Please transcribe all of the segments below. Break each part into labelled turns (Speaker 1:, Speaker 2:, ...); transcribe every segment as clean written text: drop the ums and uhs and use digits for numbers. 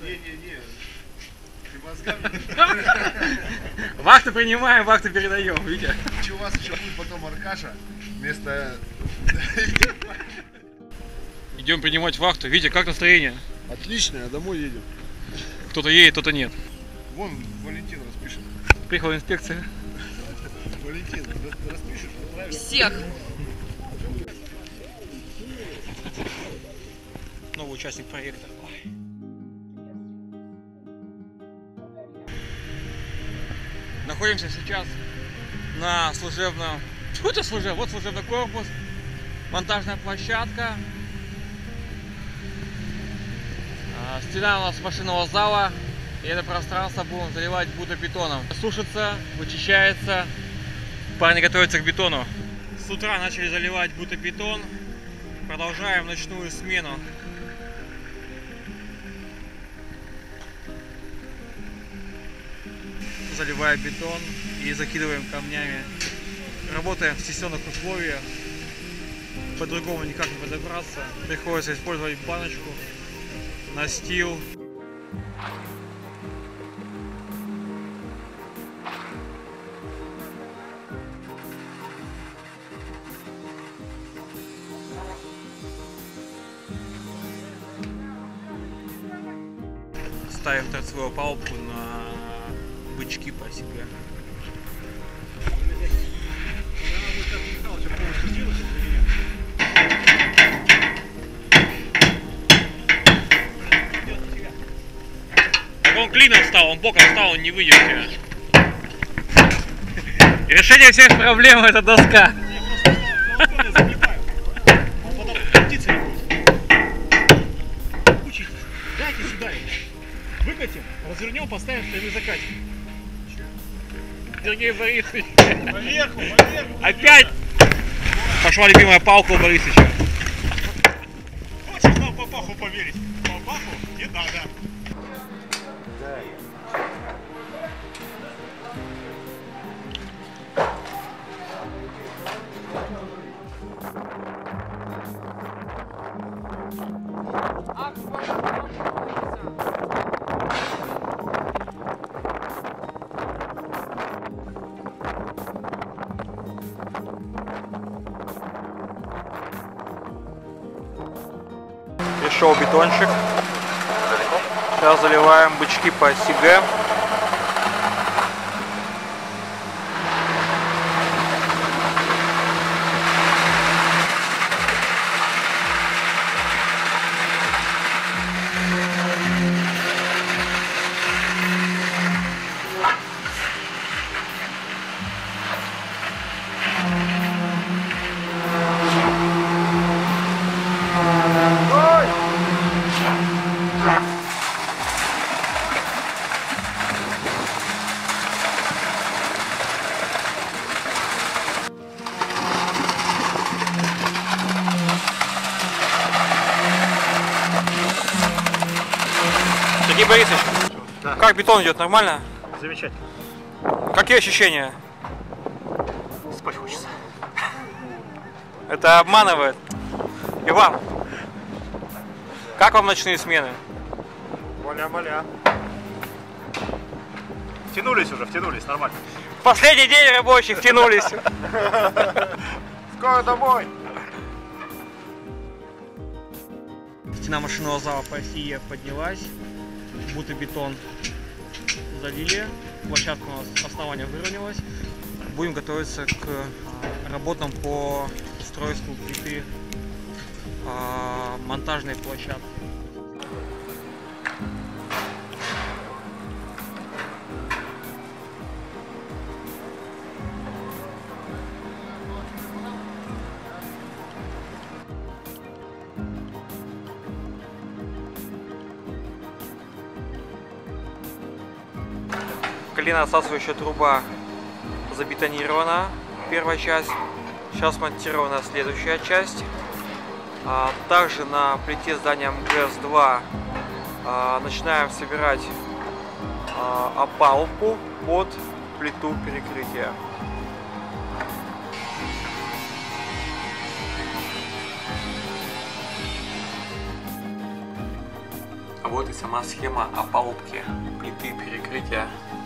Speaker 1: Не-не-не. Ты мозгами.
Speaker 2: Вахту принимаем, вахту передаем, видите?
Speaker 1: Че, у вас еще будет потом Аркаша вместо...
Speaker 2: Идем принимать вахту. Витя, как настроение?
Speaker 1: Отлично, домой едем.
Speaker 2: Кто-то едет, кто-то нет.
Speaker 1: Вон Валентин распишет.
Speaker 2: Приехала инспекция.
Speaker 1: Валентин, распишешь, правильно?
Speaker 3: Всех.
Speaker 2: Новый участник проекта. Находимся сейчас на служебном... Что это служебный? Вот служебный корпус. Монтажная площадка. Стена у нас машинного зала. И это пространство будем заливать бутабетоном. Сушится, вычищается. Парни готовятся к бетону. С утра начали заливать бутабетон. Продолжаем ночную смену. Заливаем бетон и закидываем камнями. Работаем в стесненных условиях. По-другому никак не подобраться. Приходится использовать баночку, настил. Ставим торцевую палку на бычки по себе. Так он клином встал, он боком встал, он не выйдет тебя. Решение всех проблем — это доска.
Speaker 4: Дайте сюда его. Выкатим, развернем, поставим, и закатим.
Speaker 2: Сергей Борисович.
Speaker 4: Поверху, поверху.
Speaker 2: Опять пошла любимая палка у Борисовича.
Speaker 4: Хочешь нам папаху поверить? Папаху не надо.
Speaker 2: Пришел бетончик. Сейчас заливаем бычки по СИГ. Сергей Борисович,
Speaker 4: Да.
Speaker 2: как бетон идет? Нормально?
Speaker 4: Замечательно.
Speaker 2: Какие ощущения?
Speaker 4: Спать хочется.
Speaker 2: Это обманывает. Иван, как вам ночные смены?
Speaker 4: Маля-маля. Втянулись уже, втянулись, нормально.
Speaker 2: Последний день рабочих втянулись.
Speaker 4: Скоро домой.
Speaker 2: Стена машинного зала по оси поднялась, бутабетон залили, площадка у нас основание выровнялось. Будем готовиться к работам по устройству плиты монтажной площадки. Клиносасывающая труба забетонирована, первая часть. Сейчас монтирована следующая часть. Также на плите здания МГС-2 начинаем собирать опалубку под плиту перекрытия. А вот и сама схема опалубки плиты перекрытия.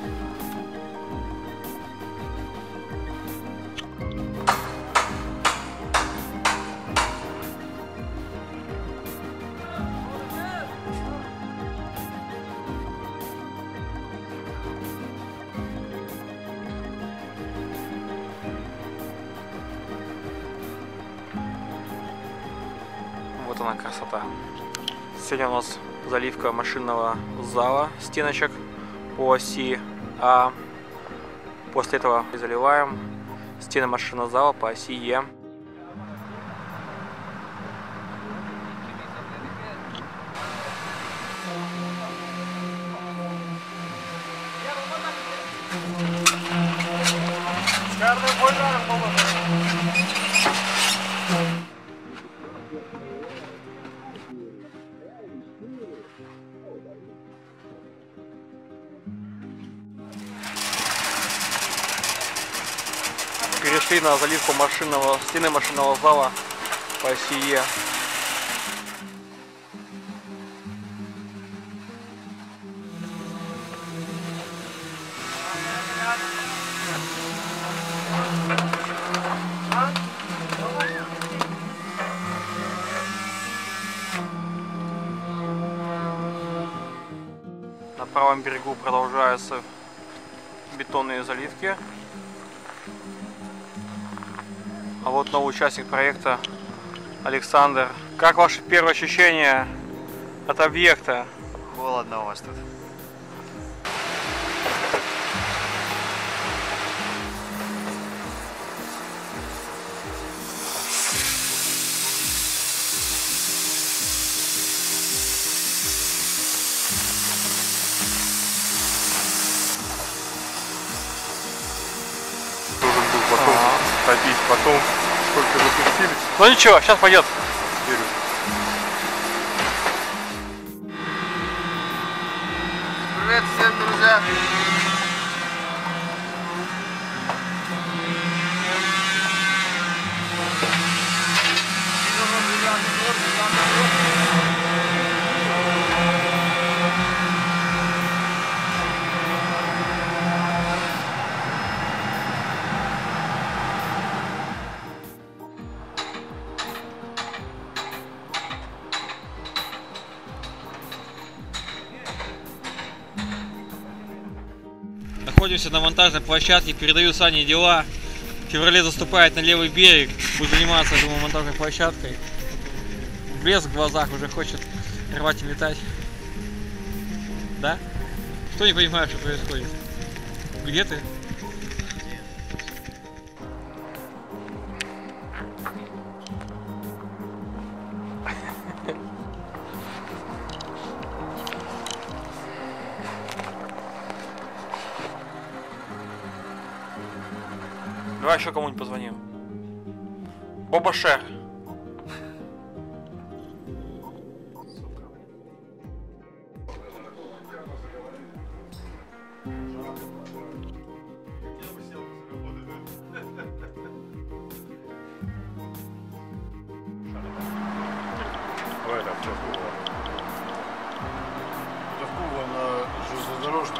Speaker 2: Вот она красота. Сегодня у нас заливка машинного зала стеночек по оси А. После этого заливаем стены машинного зала по оси Е. Перешли на заливку стены машинного зала по оси Е. На правом берегу продолжаются бетонные заливки. А вот новый участник проекта Александр. Как ваши первые ощущения от объекта?
Speaker 3: Холодно у вас тут.
Speaker 1: Ходить потом, сколько запустились.
Speaker 2: Ну ничего, сейчас пойдет.
Speaker 1: Вперед.
Speaker 3: Привет всем, друзья!
Speaker 2: Находимся на монтажной площадке, передаю Сане дела. В феврале заступает на левый берег, будет заниматься, думаю, монтажной площадкой. Блеск в глазах, уже хочет рвать и метать. Да? Что не понимаешь, что происходит? Где ты? Давай еще кому-нибудь позвоним. Боба Шер.
Speaker 1: Давай там Джавкова. Джавкова на железнодорожной.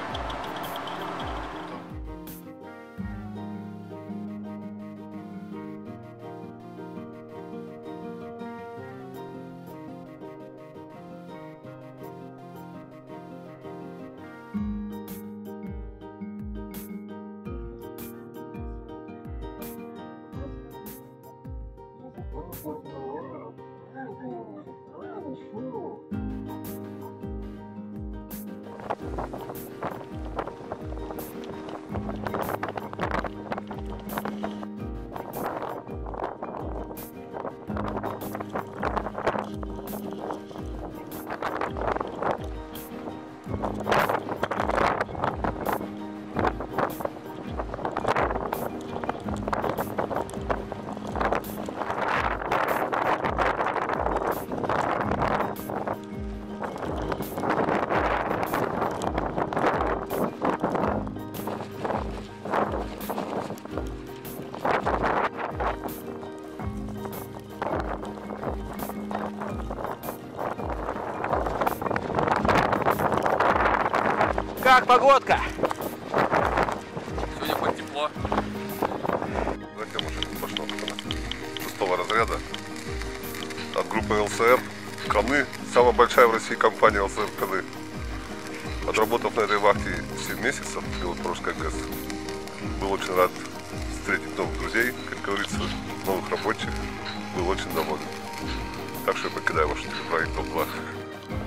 Speaker 2: Как погодка?
Speaker 3: Сегодня хоть тепло.
Speaker 5: Затем уже пошла 6-го разряда от группы ЛСР Каны. Самая большая в России компания ЛСР Каны. Отработав на этой вахте 7 месяцев, пилот Порожской ГЭС, был очень рад встретить новых друзей, как говорится, новых рабочих. Был очень доволен. Так что я покидаю ваш телепроект ТОП-2.